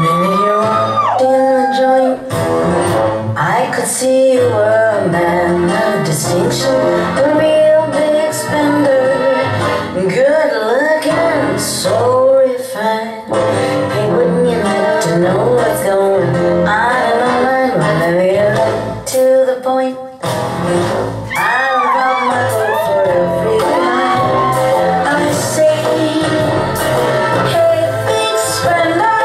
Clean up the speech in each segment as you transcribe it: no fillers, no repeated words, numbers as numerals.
minute you walked in the joint, I could see you were a man of distinction, a real big spender, good looking, so refined. Hey, wouldn't you like to know what's going on in my mind? Whenever you get to the point, I don't pop my foot for every line. I say, hey, big spender,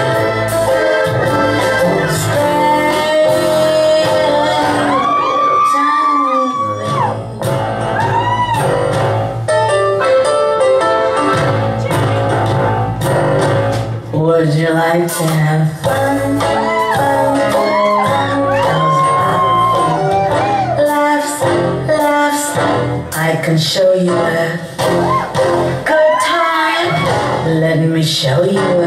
would you like to have fun? Laughs, I can show you a good time. Let me show you